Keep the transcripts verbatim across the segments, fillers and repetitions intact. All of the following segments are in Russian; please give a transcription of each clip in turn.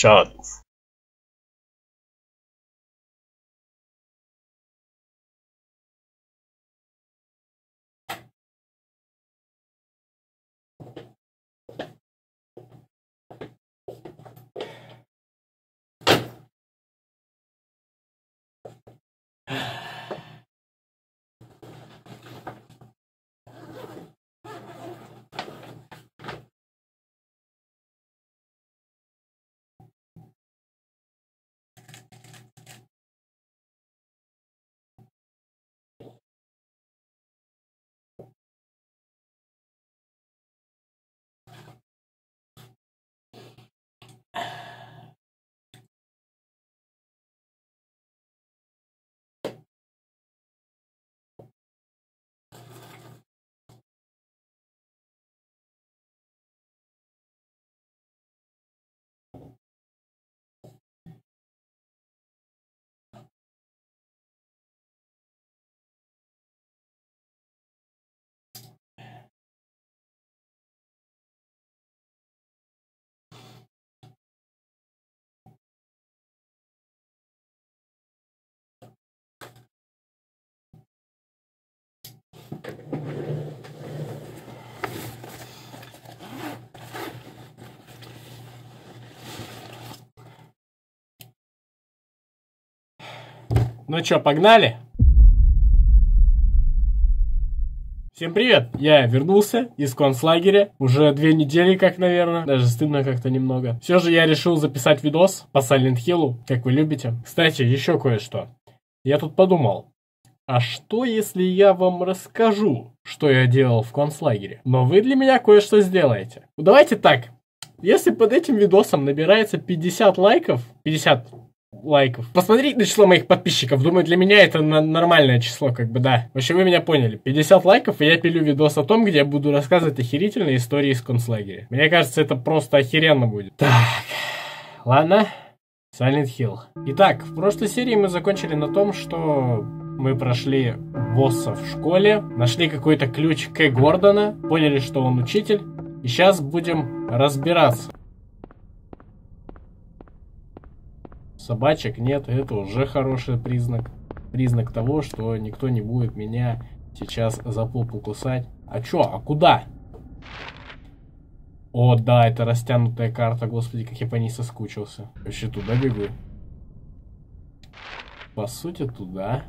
Shut. Ну чё, погнали? Всем привет! Я вернулся из концлагеря. Уже две недели как, наверное. Даже стыдно как-то немного. Все же я решил записать видос по Silent Hill, как вы любите. Кстати, еще кое-что. Я тут подумал. А что, если я вам расскажу, что я делал в концлагере? Но вы для меня кое-что сделаете. Ну, давайте так. Если под этим видосом набирается пятьдесят лайков, пятьдесят лайков, посмотрите на число моих подписчиков. Думаю, для меня это нормальное число, как бы, да. В общем, вы меня поняли. пятьдесят лайков, и я пилю видос о том, где я буду рассказывать охерительные истории из концлагеря. Мне кажется, это просто охеренно будет. Так, ладно. Silent Hill. Итак, в прошлой серии мы закончили на том, что мы прошли босса в школе, нашли какой-то ключ К. Гордона, поняли, что он учитель, и сейчас будем разбираться. Собачек нет, это уже хороший признак. Признак того, что никто не будет меня сейчас за попу кусать. А чё, а куда? О, да, это растянутая карта, господи, как я по ней соскучился. Вообще туда бегу. По сути, туда.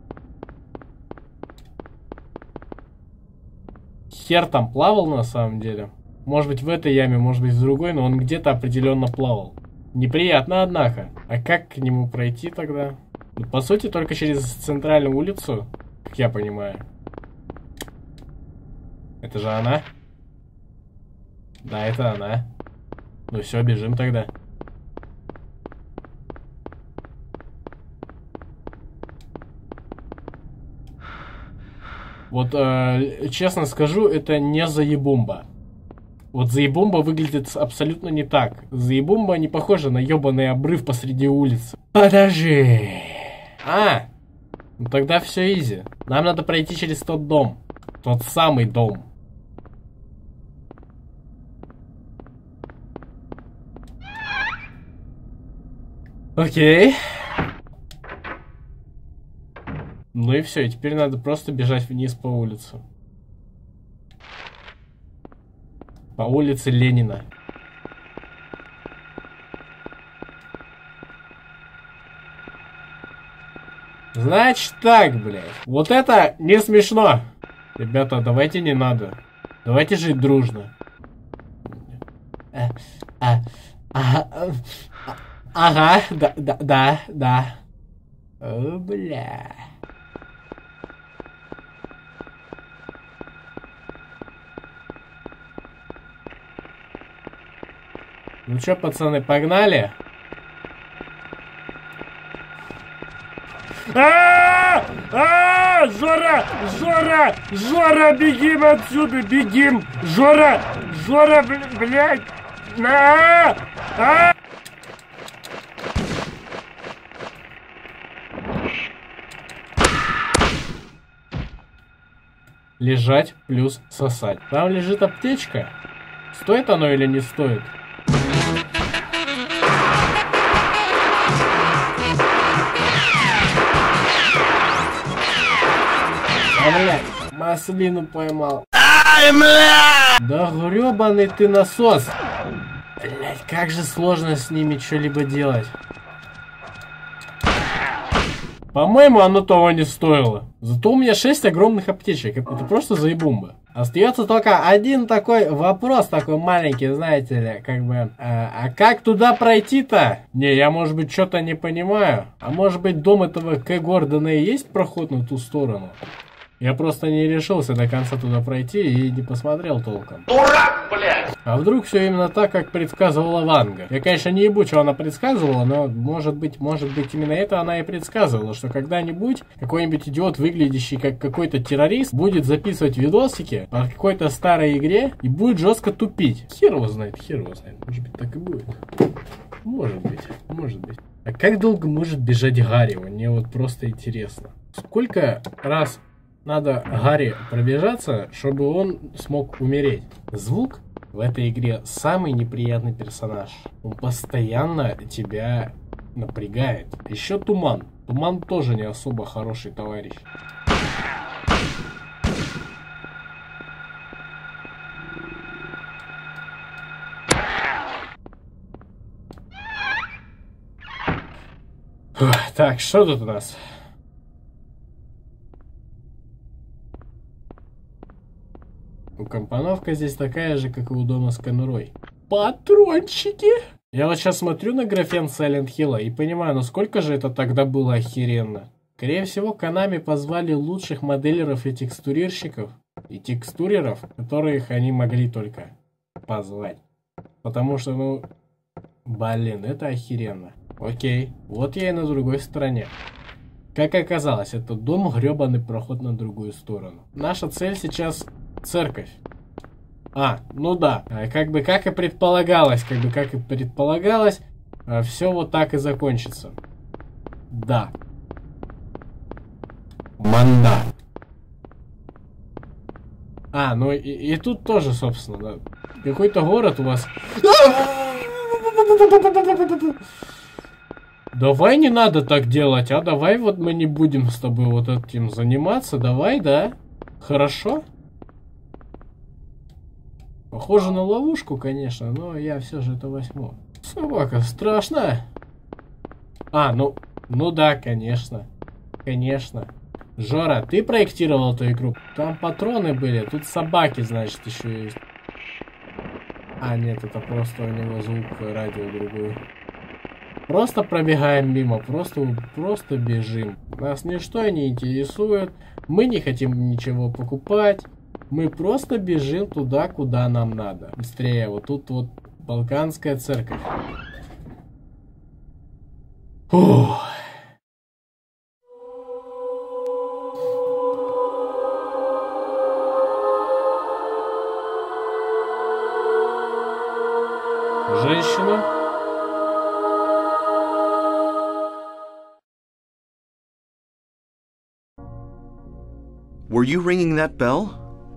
Хер там плавал на самом деле. Может быть в этой яме, может быть в другой, но он где-то определенно плавал. Неприятно, однако. А как к нему пройти тогда? Ну, по сути, только через центральную улицу, как я понимаю. Это же она? Да, это она. Ну все, бежим тогда. Вот, э, честно скажу, это не заебомба. Вот заебомба выглядит абсолютно не так. Заебомба не похожа на ебаный обрыв посреди улицы. Подожди. А, ну тогда все изи. Нам надо пройти через тот дом. Тот самый дом. Окей. Ну и все, и теперь надо просто бежать вниз по улице. По улице Ленина. Значит так, блядь. Вот это не смешно. Ребята, давайте не надо. Давайте жить дружно. А, а, а, а, ага, да, да, да, да. О, бля. Ну чё, пацаны, погнали? А, а, Жора, Жора, Жора, бегим отсюда, бегим, Жора, Жора, блядь, а, а. Лежать плюс сосать. Там лежит аптечка. Стоит оно или не стоит? А, блядь, маслину поймал. Да гребаный ты насос. Блядь, как же сложно с ними что-либо делать. По-моему, оно того не стоило. Зато у меня шесть огромных аптечек. Это просто заебумба. Остается только один такой вопрос, такой маленький, знаете ли, как бы, а, а как туда пройти-то? Не, я, может быть, что-то не понимаю. А может быть, дом этого К. Гордона и есть проход на ту сторону? Я просто не решился до конца туда пройти и не посмотрел толком. Дурак, блядь! А вдруг все именно так, как предсказывала Ванга? Я, конечно, не ебу, что она предсказывала, но может быть, может быть, именно это она и предсказывала, что когда-нибудь какой-нибудь идиот, выглядящий как какой-то террорист, будет записывать видосики по какой-то старой игре и будет жестко тупить. Хер его знает, хер его знает. Может быть, так и будет. Может быть, может быть. А как долго может бежать Гарри? Мне вот просто интересно. Сколько раз надо Гарри пробежаться, чтобы он смог умереть? Звук в этой игре самый неприятный персонаж. Он постоянно тебя напрягает. Еще туман. Туман тоже не особо хороший товарищ. Так, что тут у нас? Компоновка здесь такая же, как и у дома с конурой. Патрончики! Я вот сейчас смотрю на графен Silent Hill и понимаю, насколько же это тогда было охеренно. Скорее всего, Konami позвали лучших моделеров и текстурирщиков, и текстуреров, которых они могли только позвать. Потому что, ну, блин, это охеренно. Окей, вот я и на другой стороне. Как оказалось, это дом гребаный проход на другую сторону. Наша цель сейчас церковь. А, ну да, как бы как и предполагалось, как бы как и предполагалось, все вот так и закончится. Да. Манда. А, ну и, и тут тоже, собственно, да. Какой-то город у вас. Давай не надо так делать, а давай вот мы не будем с тобой вот этим заниматься, давай, да? Хорошо? Похоже на ловушку, конечно, но я все же это возьму. Собака страшная. А, ну, ну да, конечно. Конечно. Жора, ты проектировал эту игру? Там патроны были, тут собаки, значит, еще есть. А, нет, это просто у него звук радио другой. Просто пробегаем мимо, просто, просто бежим. Нас ничто не интересует, мы не хотим ничего покупать. Мы просто бежим туда, куда нам надо. Быстрее, вот тут вот Балканская церковь. Фух. Женщина. Were you ringing that bell?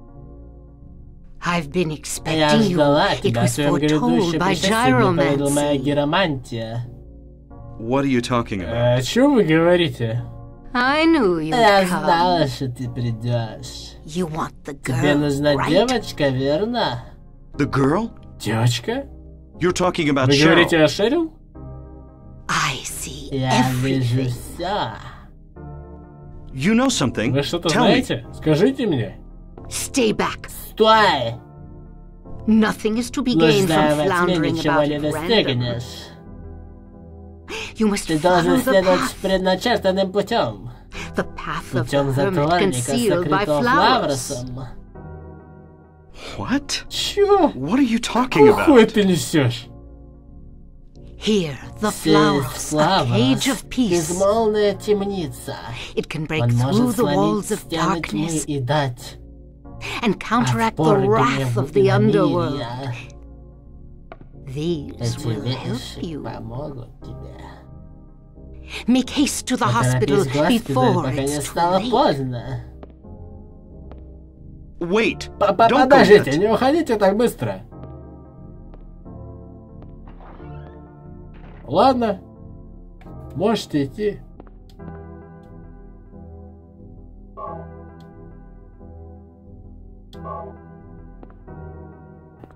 I've been expecting you. It was foretold by gyromancy. What are you talking about? О чем вы говорите? I knew you'd Я come. знала, что ты придешь. You want the girl, Тебе нужна right? девочка, верно? The girl? Девочка? You're talking about Вы говорите Cheryl. о Шерил? I see Я вижу everything. все. You know something? Вы что-то Tell me. знаете? Скажите мне. Stay back. Стой! Nothing is to be gained Блуждая from во тьме, floundering ничего about не at random. достигнешь. You must Ты follow должен the следовать path, предначертанным путем. the path of the Путем hermit затворника, concealed by сокрытого flowers. флавросом. What? Чё? What are you talking Какой about? ты несешь? Here, the Здесь flowers, a Флаврос, cage of peace. безмолвная темница. It can break Он through может the сломить walls of стены тьмы darkness и дать and counteract the отпор wrath гневу of the underworld. иномирья. These Эти will help вещи you. помогут тебе. Make haste to the hospital Поторопись к госпиталю, before пока не it's too стало late. поздно. Wait. П- п- Don't go Подождите, yet. не уходите так быстро. Ладно. Можете идти.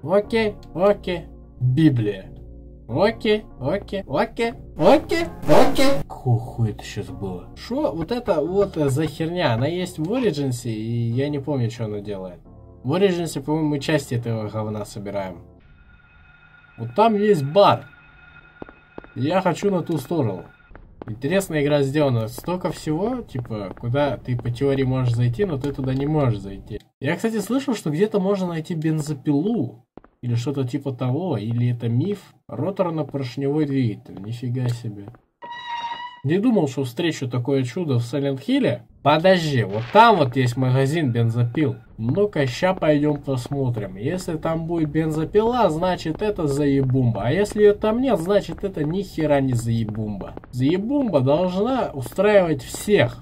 окей, окей. Библия. Окей, окей, окей, окей, окей. Какого хуя это сейчас было? Шо? Вот это вот за херня. Она есть в Origins, и я не помню, что она делает. В Origins, по-моему, мы части этого говна собираем. Вот там есть бар. Я хочу на ту сторону. Интересная игра сделана. Столько всего, типа, куда ты по теории можешь зайти, но ты туда не можешь зайти. Я, кстати, слышал, что где-то можно найти бензопилу. Или что-то типа того. Или это миф. Роторно-поршневой двигатель. Нифига себе. Не думал, что встречу такое чудо в Silent Hill. Подожди, вот там вот есть магазин бензопил. Ну-ка, ща пойдем посмотрим. Если там будет бензопила, значит это заебумба. А если ее там нет, значит это ни хера не заебумба. Заебумба должна устраивать всех.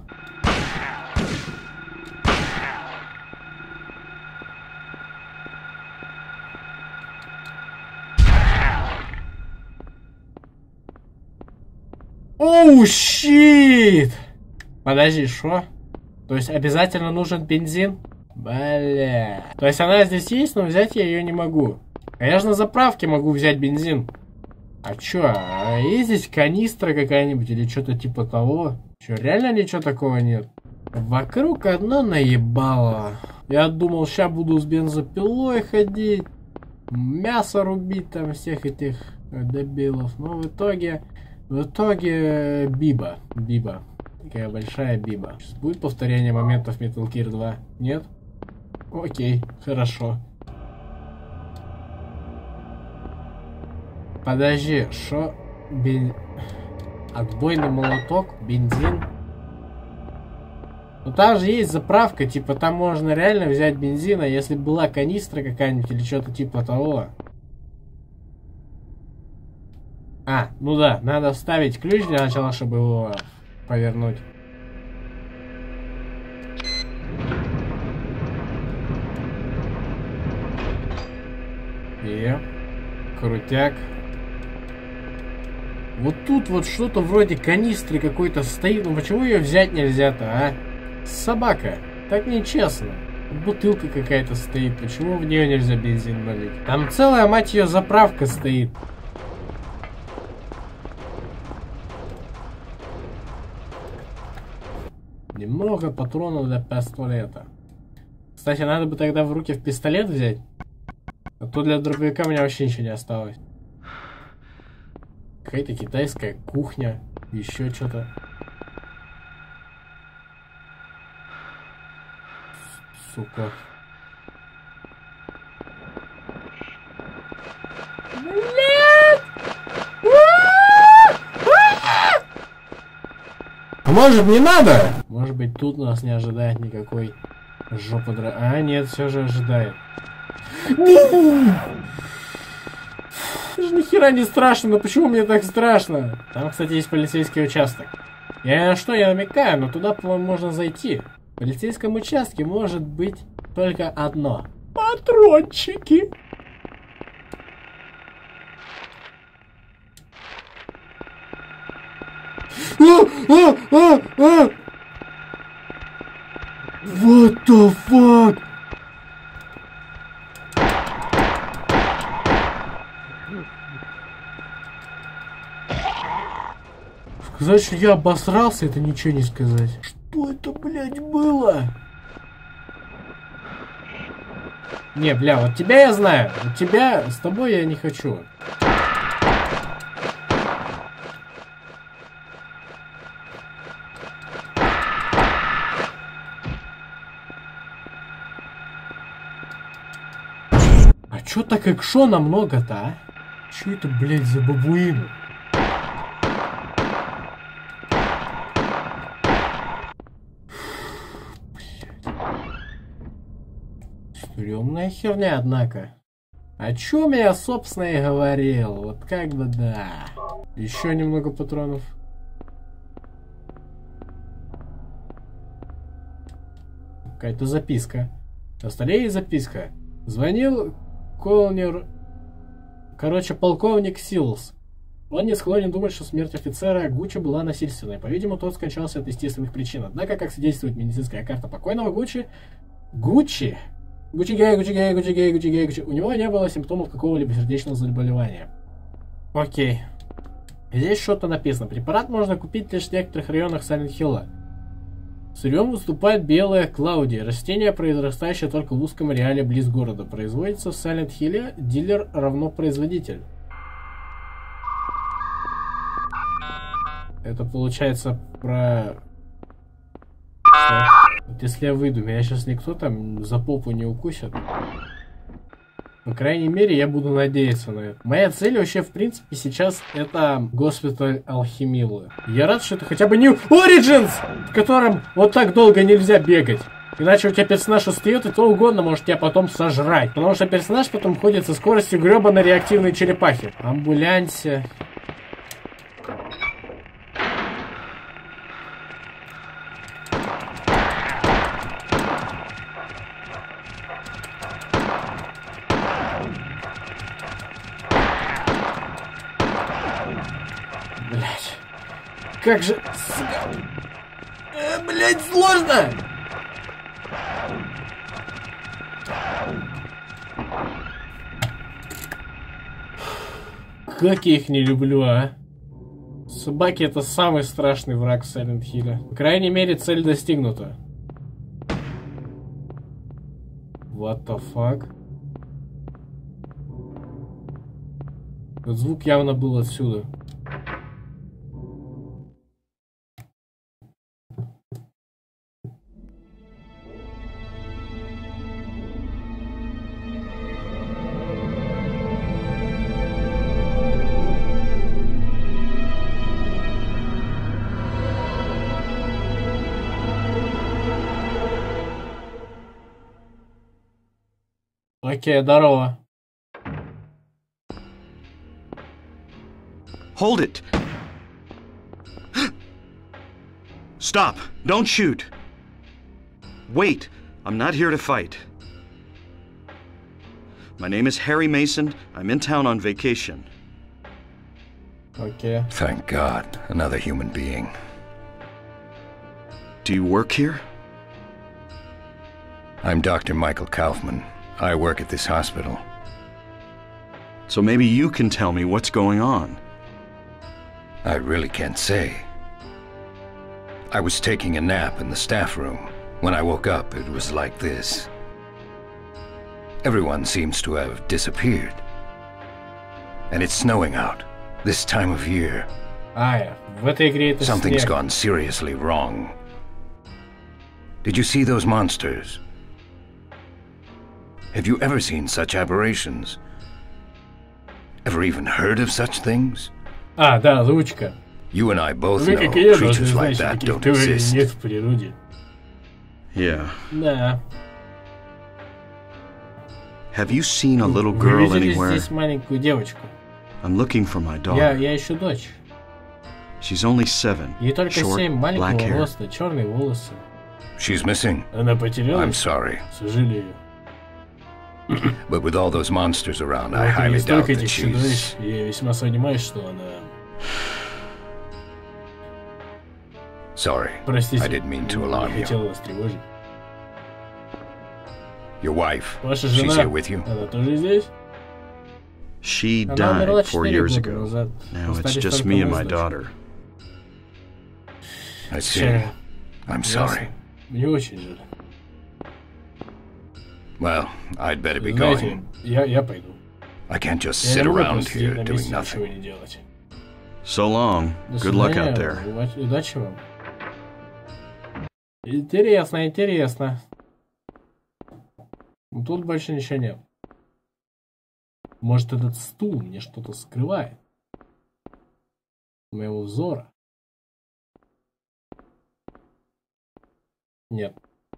Оу, щит! Подожди, что? То есть обязательно нужен бензин? Бля. То есть она здесь есть, но взять я ее не могу. А я же на заправке могу взять бензин. А чё? А есть здесь канистра какая-нибудь или что-то типа того? Чё, реально ничего такого нет? Вокруг одно наебало. Я думал, сейчас буду с бензопилой ходить, мясо рубить там всех этих дебилов. Но в итоге... В итоге биба. Биба. Такая большая биба. Сейчас будет повторение моментов Metal Gear два? Нет? Окей, хорошо. Подожди, шо? Бен... Отбойный молоток? Бензин? Ну там же есть заправка, типа там можно реально взять бензин, а если была канистра какая-нибудь или что-то типа того. А, ну да, надо вставить ключ для начала, чтобы его повернуть. И крутяк. Вот тут вот что-то вроде канистры какой-то стоит. Ну почему ее взять нельзя-то, а? Собака. Так нечестно. Бутылка какая-то стоит. Почему в нее нельзя бензин налить? Там целая, мать ее, заправка стоит. Немного патронов для пистолета. Кстати, надо бы тогда в руки в пистолет взять. А то для дробовика у меня вообще ничего не осталось. Какая-то китайская кухня. Еще что-то. Сука. Блядь! А может не надо? Может быть тут нас не ожидает никакой жопы дра... А нет, все же ожидает. Даже нихера не страшно, но почему мне так страшно? Там, кстати, есть полицейский участок. Я на что я намекаю, но туда, по-моему, можно зайти. В полицейском участке может быть только одно. Патрончики. А, а, а, а! What the fuck? Сказать, что я обосрался, это ничего не сказать. Что это, блядь, было? Не, бля, вот тебя я знаю. Вот тебя, с тобой я не хочу. А чё так экшона много-то, а? Чё это, блядь, за бабуины? Стрёмная херня, однако. О чем я, собственно, и говорил. Вот как бы да. Еще немного патронов. Какая-то записка. На столе есть записка. Звонил Колнер... Короче, полковник Силс. Он не склонен думать, что смерть офицера Гуччи была насильственной. По-видимому, тот скончался от естественных причин. Однако, как свидетельствует медицинская карта покойного Гуччи... Гуччи? Гуччи гей, Гуччи гей, Гуччи гей, Гуччи гей, Гуччи. У него не было симптомов какого-либо сердечного заболевания. Окей. Здесь что-то написано. Препарат можно купить лишь в некоторых районах Сайлент-Хилла. Сырьем выступает белая клаудия. Растение, произрастающее только в узком ареале близ города. Производится в Сайлент-Хилле. Дилер равно производитель. Это получается про... Что? Вот если я выйду, меня сейчас никто там за попу не укусит. По крайней мере, я буду надеяться на это. Моя цель вообще, в принципе, сейчас это госпиталь Алхимиллы. Я рад, что это хотя бы не Origins, в котором вот так долго нельзя бегать. Иначе у тебя персонаж устает, и то угодно может тебя потом сожрать. Потому что персонаж потом ходит со скоростью гребаной реактивной черепахи. Амбулянсе. Блять. Как же... Э, блять, сложно! Как я их не люблю, а? Собаки — это самый страшный враг в Silent Hill. По крайней мере, цель достигнута. What the fuck? Этот звук явно был отсюда. Окей, здорово. Hold it! Stop! Don't shoot! Wait! I'm not here to fight. My name is Harry Mason. I'm in town on vacation. Окей. Thank God, another human being. Do you work here? I'm Doctor Michael Kaufman. I work at this hospital. So maybe you can tell me what's going on. I really can't say. I was taking a nap in the staff room. When I woke up, it was like this. Everyone seems to have disappeared. And it's snowing out, this time of year. А, в этой игре это Something's снег. gone seriously wrong. Did you see those monsters? Have you ever seen such aberrations? Ever even heard of such things? А, да, озвучка. You and I both Вы, know как и я, должны creatures знать, like что that таких don't теорий exist. нет в природе. Yeah. Да. Have you seen a little Вы girl видели anywhere? здесь маленькую девочку? I'm looking for my Я, daughter. я ищу дочь. She's only seven. Ей только Short, семь, black маленького hair. роста, черные волосы. She's missing. Она I'm потерялась, sorry. к сожалению. But with all those monsters around, I Вот и highly не doubt столько that этих чудовищ, she's... я весьма сомневаюсь, что она... Sorry. Простите, I didn't mean to не alarm you. хотел вас тревожить. Your wife, Ваша she's жена, here with you? она тоже здесь? She Она умерла died four четыре years года ago. назад. Now it's Остались just только me and мы с my дочерью. daughter. I see. Жаль. I'm sorry. Ясно. Мне очень жаль. Well, I'd better be Знаете, going. я, я пойду. I can't just Я sit не могу around просто сидеть here на doing месте, ничего nothing. не делать. So long. До Good luck свидания, out there. удачи- Удачи вам. Интересно, интересно. Ну, тут больше ничего нет. Может, этот стул мне что-то скрывает? Моего взора? Нет.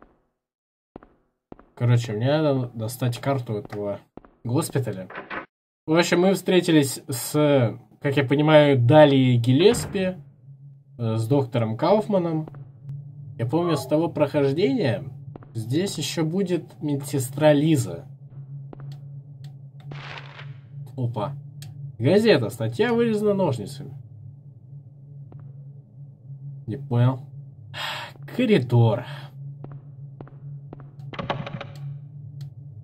Короче, мне надо достать карту этого госпиталя. В общем, мы встретились с, как я понимаю, Далией Гиллеспи, э, с доктором Кауфманом. Я помню, с того прохождения здесь еще будет медсестра Лиза. Опа. Газета. Статья вырезана ножницами. Не понял. Коридор.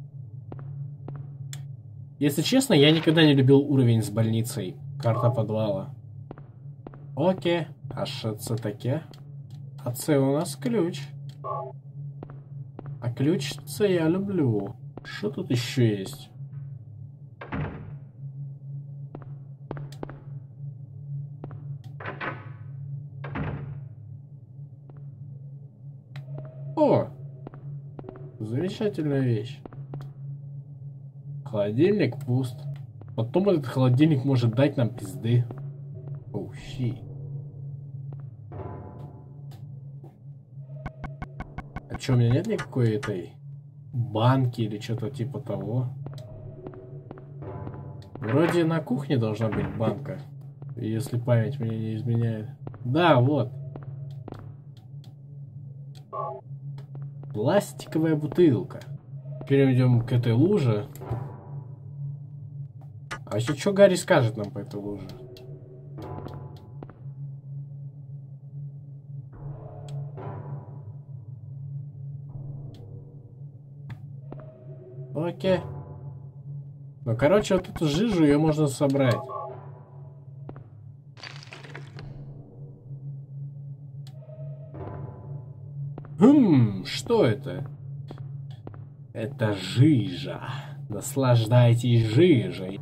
Если честно, я никогда не любил уровень с больницей. Карта подвала. Окей. А що це таке? А це у нас ключ. А ключ це я люблю. Что тут еще есть? О! Замечательная вещь. Холодильник пуст. Потом этот холодильник может дать нам пизды. Оу, щи. А чё, у меня нет никакой этой банки или что-то типа того? Вроде на кухне должна быть банка, если память мне не изменяет. Да, вот. Пластиковая бутылка. Перейдем к этой луже. А еще что Гарри скажет нам по этой луже? Окей. Ну, короче, вот эту жижу ее можно собрать. Хм, что это? Это жижа. Наслаждайтесь жижей.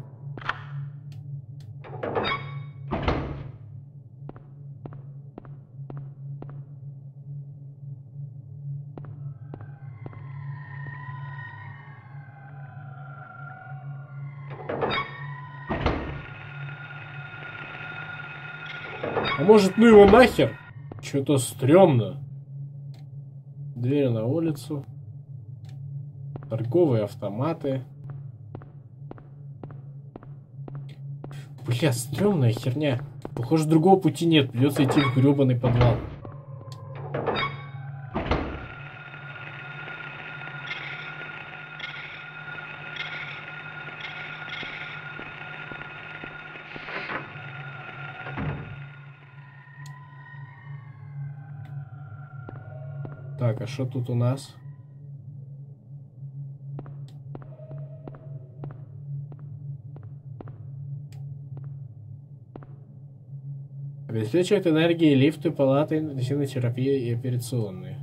А может, ну его нахер? Что-то стрёмно. Дверь на улицу. Торговые автоматы. Бля, стрёмная херня. Похоже, другого пути нет. Придется идти в грёбаный подвал. Так, а что тут у нас? Обеспечивает энергией лифты, палаты, интенсивной терапии и операционные.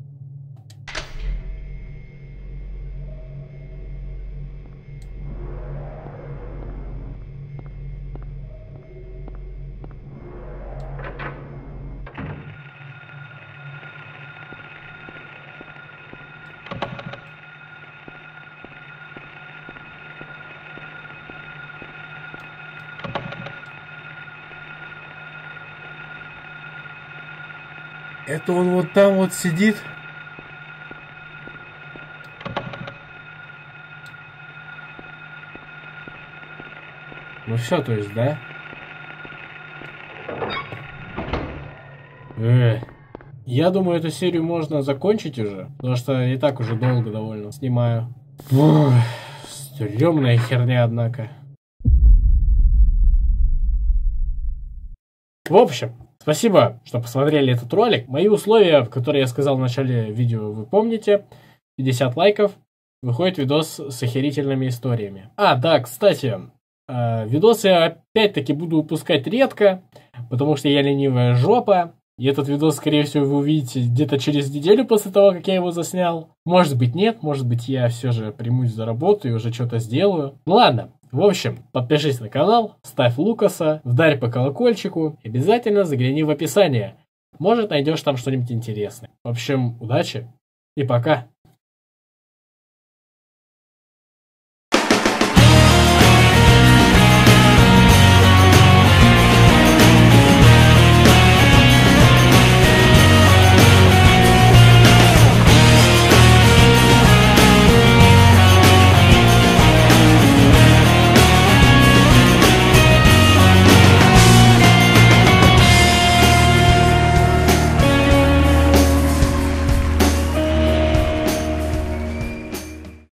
Это он вот там вот сидит. Ну все, то есть, да? Э, я думаю, эту серию можно закончить уже, потому что и так уже долго довольно снимаю. Фух, стрёмная херня, однако. В общем, спасибо, что посмотрели этот ролик. Мои условия, которые я сказал в начале видео, вы помните. пятьдесят лайков. Выходит видос с охерительными историями. А, да, кстати, э, видосы я опять-таки буду выпускать редко, потому что я ленивая жопа. И этот видос, скорее всего, вы увидите где-то через неделю после того, как я его заснял. Может быть, нет, может быть, я все же примусь за работу и уже что-то сделаю. Ну ладно. В общем, подпишись на канал, ставь Лукаса, вдарь по колокольчику и обязательно загляни в описание. Может, найдешь там что-нибудь интересное. В общем, удачи и пока.